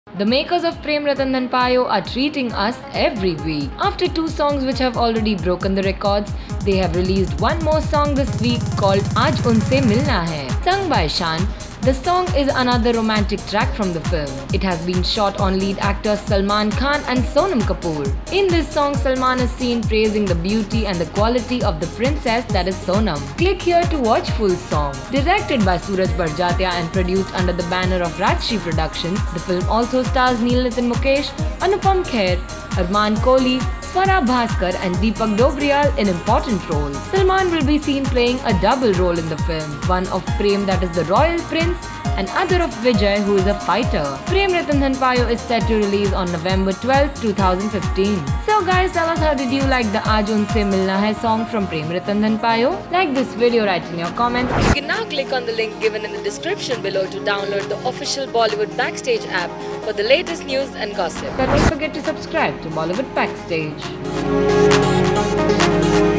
The makers of Prem Ratan Dhan Payo are treating us every week. After 2 songs which have already broken the records, they have released one more song this week called Aaj Unse Milna Hai. Sung by Shan, the song is another romantic track from the film. It has been shot on lead actors Salman Khan and Sonam Kapoor. In this song, Salman is seen praising the beauty and the quality of the princess that is Sonam. Click here to watch full song. Directed by Suraj Barjatia and produced under the banner of Rajshri Productions, the film also stars Neel Nitin Mukesh, Anupam Kher, Arman Kohli, Swara Bhaskar and Deepak Dobriyal in important roles. Salman will be seen playing a double role in the film, one of Prem, that is the royal prince, and other of Vijay, who is a fighter. Prem Ratan Dhan Payo is set to release on November 12, 2015. So guys, tell us, how did you like the Aaj Unse Milna Hai song from Prem Ratan Dhan Payo? Like this video, write in your comments. You can now click on the link given in the description below to download the official Bollywood Backstage app for the latest news and gossip. But don't forget to subscribe to Bollywood Backstage.